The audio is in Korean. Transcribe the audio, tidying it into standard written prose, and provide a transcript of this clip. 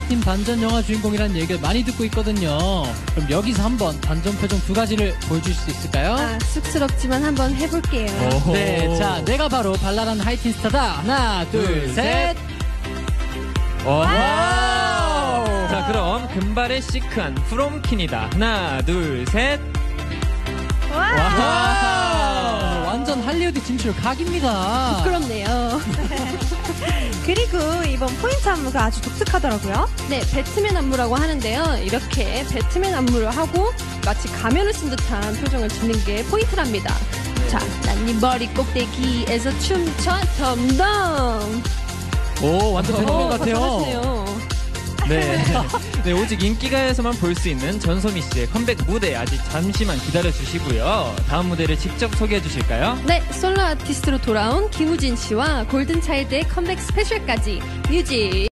소개팅 반전 영화 주인공이라는 얘기를 많이 듣고 있거든요. 그럼 여기서 한번 반전 표정 두 가지를 보여줄 수 있을까요? 아, 쑥스럽지만 한번 해볼게요. 네, 자, 내가 바로 발랄한 하이틴 스타다. 하나, 둘, 셋. 와우! 자, 그럼 금발의 시크한 프롬킨이다. 하나, 둘, 셋. 와! 완전 할리우드 진출 각입니다. 부끄럽네요. 그리고 이번 포인트 안무가 아주 독특하더라고요. 네, 배트맨 안무라고 하는데요. 이렇게 배트맨 안무를 하고 마치 가면을 쓴 듯한 표정을 짓는 게 포인트랍니다. 자, 난 네 머리 꼭대기에서 춤춰 덤덤. 오, 완전 되는 것 같아요. 잘하시네요. 네. 네, 오직 인기가요에서만 볼 수 있는 전소미 씨의 컴백 무대 아직 잠시만 기다려 주시고요. 다음 무대를 직접 소개해 주실까요? 네, 솔로 아티스트로 돌아온 김우진 씨와 골든차일드의 컴백 스페셜까지 뮤직